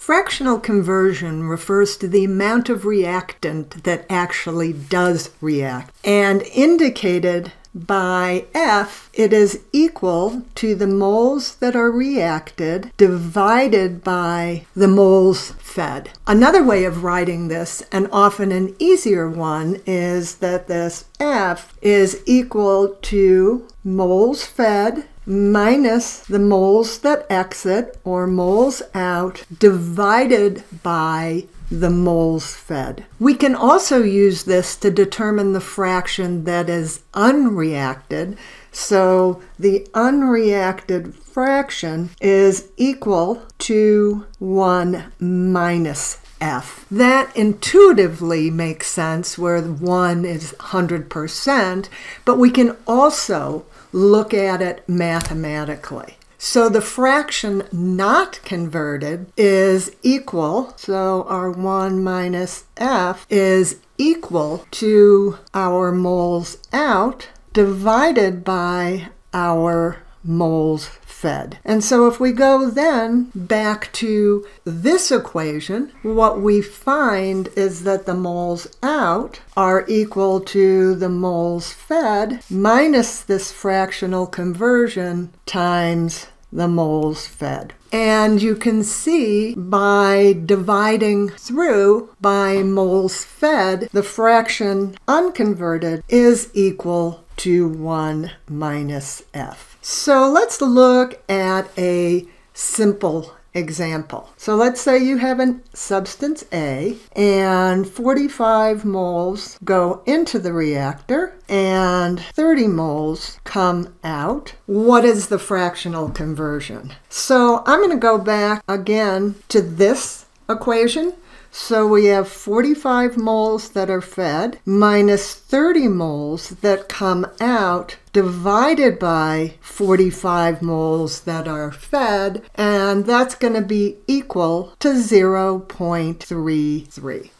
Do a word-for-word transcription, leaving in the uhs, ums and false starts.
Fractional conversion refers to the amount of reactant that actually does react. And indicated by F, it is equal to the moles that are reacted divided by the moles fed. Another way of writing this, and often an easier one, is that this F is equal to moles fed minus the moles that exit, or moles out, divided by the moles fed. We can also use this to determine the fraction that is unreacted. So the unreacted fraction is equal to one minus F. That intuitively makes sense where one is one hundred percent, but we can also look at it mathematically. So the fraction not converted is equal, so our one minus F is equal to our moles out divided by our moles fed. And so if we go then back to this equation, what we find is that the moles out are equal to the moles fed minus this fractional conversion times the moles fed. And you can see by dividing through by moles fed, the fraction unconverted is equal to one minus F. So let's look at a simple example. So let's say you have a substance A and forty-five moles go into the reactor and thirty moles come out. What is the fractional conversion? So I'm going to go back again to this equation. So we have forty-five moles that are fed minus thirty moles that come out divided by forty-five moles that are fed, and that's going to be equal to zero point three three.